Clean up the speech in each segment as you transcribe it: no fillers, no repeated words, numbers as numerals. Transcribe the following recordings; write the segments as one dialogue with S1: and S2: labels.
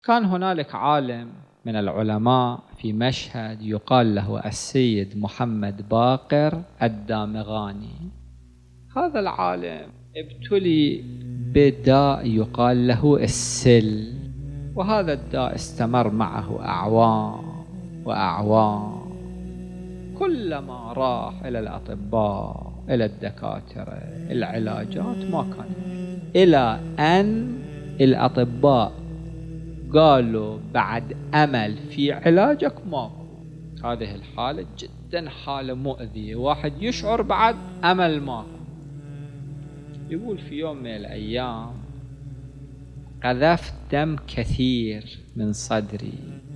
S1: كان هنالك عالم من العلماء في مشهد يقال له السيد محمد باقر الدامغاني. هذا العالم ابتلي بداء يقال له السل، وهذا الداء استمر معه أعوام وأعوام. كلما راح إلى الأطباء إلى الدكاترة العلاجات ما كان، إلى أن الأطباء قالوا بعد أمل في علاجك ماكو. هذه الحالة جدا حالة مؤذية، واحد يشعر بعد أمل ماكو. يقول في يوم من الأيام قذفت دم كثير من صدري،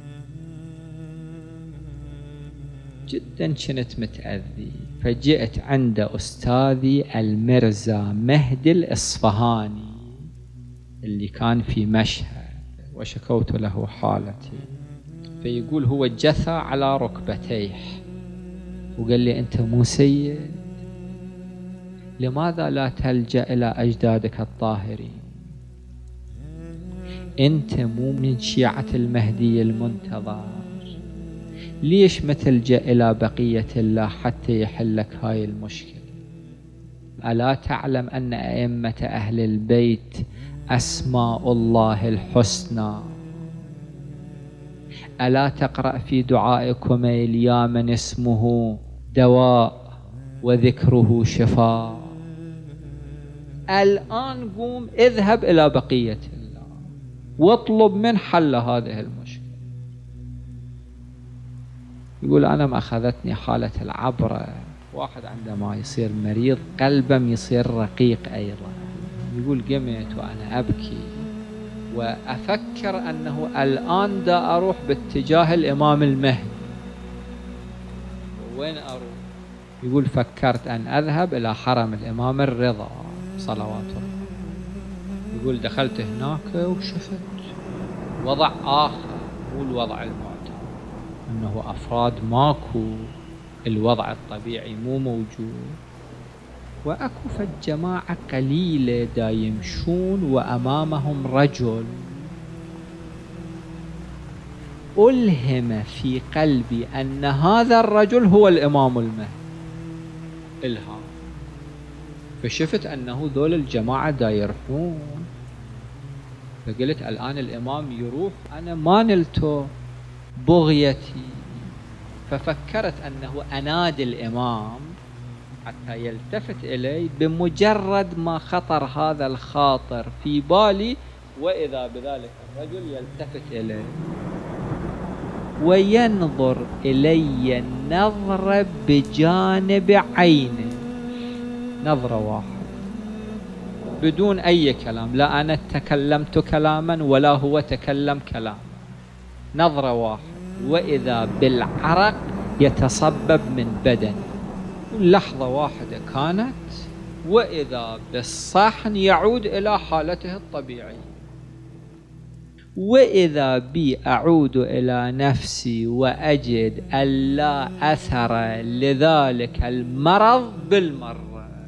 S1: جدا كنت متأذي، فجئت عند أستاذي المرزا مهدي الإصفهاني اللي كان في مشهد، وشكوت له حالتي. فيقول هو جثى على ركبتيه وقال لي: أنت مو سيد؟ لماذا لا تلجأ إلى أجدادك الطاهرين؟ أنت مو من شيعة المهدي المنتظر، ليش ما تلجأ إلى بقية الله حتى يحلك هاي المشكلة؟ ألا تعلم أن أئمة أهل البيت أسماء الله الحسنى؟ ألا تقرأ في دعائكم يا من اسمه دواء وذكره شفاء؟ الآن قوم اذهب إلى بقية الله واطلب من حل هذه المشكلة. يقول أنا ما أخذتني حالة العبرة. واحد عندما يصير مريض قلبه يصير رقيق أيضا. يقول قمت وأنا أبكي وأفكر أنه الآن دا أروح باتجاه الإمام المهدي. وين أروح؟ يقول فكرت أن أذهب إلى حرم الإمام الرضا صلوات الله. يقول دخلت هناك وشفت وضع آخر، مو الوضع المعتاد، أنه أفراد ماكو، الوضع الطبيعي مو موجود، وأكو فالجماعة قليلة دا يمشون وأمامهم رجل. ألهم في قلبي أن هذا الرجل هو الإمام المهدي. إلهام. فشفت أنه ذول الجماعة دا يروحون، فقلت الآن الإمام يروح، أنا ما نلته بغيتي. ففكرت أنه أنادي الإمام حتى يلتفت إلي. بمجرد ما خطر هذا الخاطر في بالي، وإذا بذلك الرجل يلتفت إلي وينظر إلي النظرة بجانب عينه، نظرة واحدة بدون أي كلام، لا أنا تكلمت كلاما ولا هو تكلم كلاما، نظرة واحدة، وإذا بالعرق يتصبب من بدني. لحظة واحدة كانت، وإذا بالصحن يعود إلى حالته الطبيعية، وإذا بي أعود إلى نفسي وأجد ألا أثر لذلك المرض بالمرة.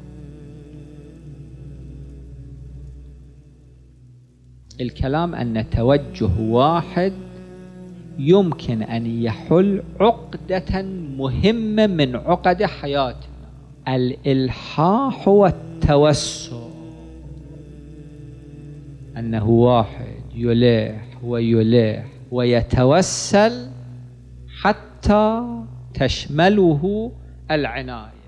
S1: الكلام أن توجه واحد يمكن أن يحل عقدة مهمة من عقد حياتنا، الإلحاح والتوسل. أنه واحد يلح ويلح ويتوسل حتى تشمله العناية.